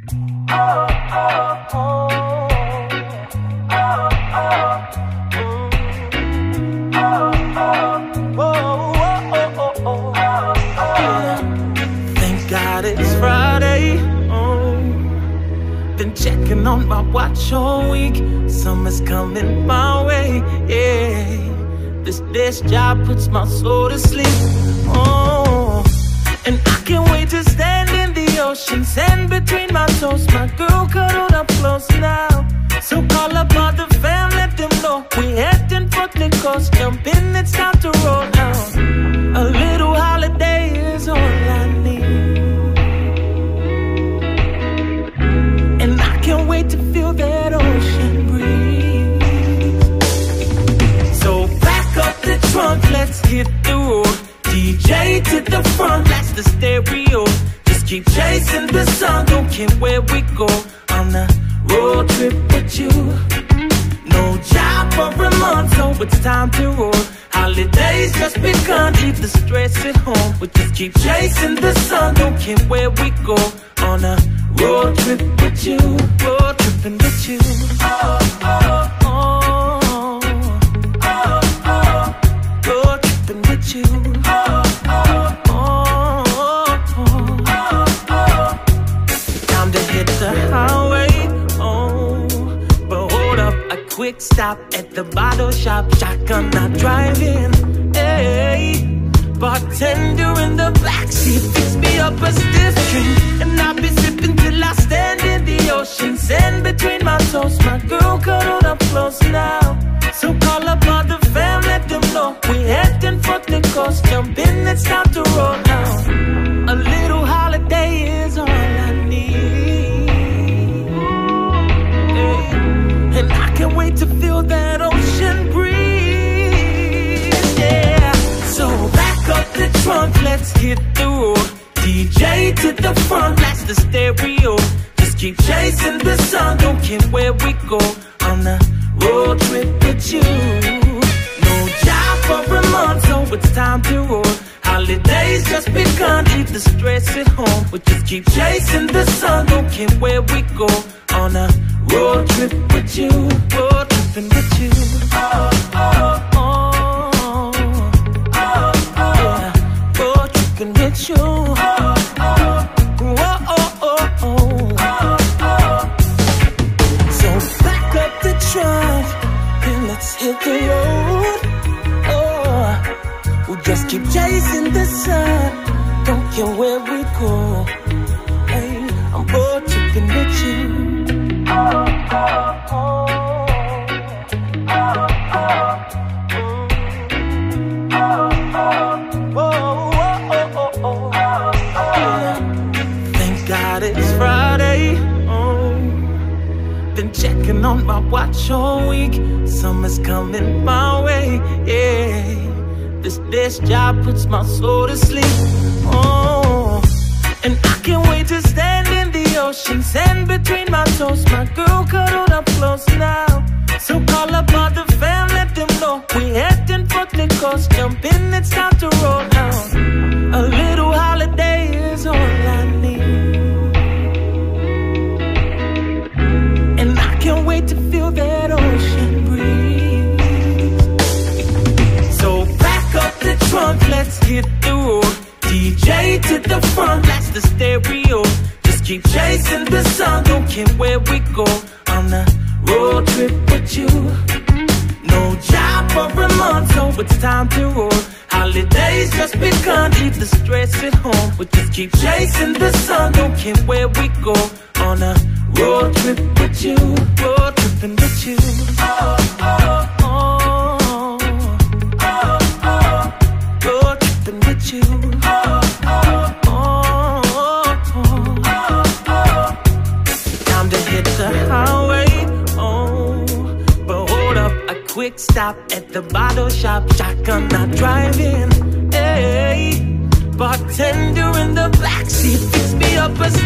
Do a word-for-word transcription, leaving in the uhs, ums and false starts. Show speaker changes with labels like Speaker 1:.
Speaker 1: Checking on my watch all week. Summer's coming my way, yeah. This this job puts my soul to sleep. Oh, and I can't wait to stand in the ocean, sand between my toes. My girl cuddled up close now. So call up all the fam, let them know we heading for the coast. Jump in, it's time to roll now. A little holiday is all I need. Can't wait to feel that ocean breeze. So back up the trunk, let's hit the road. D J to the front, that's the stereo. Just keep chasing the sun, don't care where we go. On a road trip with you. No job for a month, so it's time to roll. Holidays just begun, leave the stress at home. We just keep chasing the sun, don't care where we go. On a road trip with you, road tripping with you. Oh, oh, oh, oh, oh, road tripping with you. Oh, oh, oh, oh, oh. Time to hit the highway. Oh, but hold up, a quick stop at the bottle shop. Shotgun not driving. Hey, bartender in the backseat, fix me up a stiff drink, and I'll be sipping till I stand in the ocean, sand between my toes. My girl cuddled up close now. So call up all the fam, let them know we heading for the coast. Jump in, it's time to roll now. A little holiday is all I need, yeah. And I can't wait to feel that ocean breeze, yeah. So back up the trunk, let's hit the road. D J to the front, that's the stereo. Just keep chasing the sun, don't care where we go. On a road trip with you. No job for a month, so it's time to roll. Holidays just begun, leave the stress at home. We just keep chasing the sun, don't care where we go. On a road trip with you, road tripping with you. Oh, oh, oh. With you, oh, oh, oh, oh, oh, oh. So back up the trunk and let's hit the road. Oh, we'll just keep chasing the sun, don't care where we go. Hey, I'm road tripping with you. Oh, oh, oh. It's Friday, oh. Been checking on my watch all week. Summer's coming my way, yeah. This this job puts my soul to sleep, oh. And I can't wait to stand in the ocean, sand between my toes. My girl cuddled up close now. So call up all the fam, let them know we heading for the coast. Jump in, it's time to roll now. A little holiday is all I need. Can't wait to feel that ocean breeze. So back up the trunk, let's hit the road. D J to the front, that's the stereo. Just keep chasing the sun, don't care where we go. On a road trip with you. No job for a month, so it's time to roll. Holidays just begun, leave the stress at home. We just keep chasing the sun, don't care where we go. On a road trip with you, road tripping with you. Oh, oh, oh, oh, oh, road tripping with you. Oh, oh, oh, oh, oh. Time to hit the highway, oh. But hold up, a quick stop at the bottle shop. Shotgun not driving, hey. Bartender in the backseat, fix me up a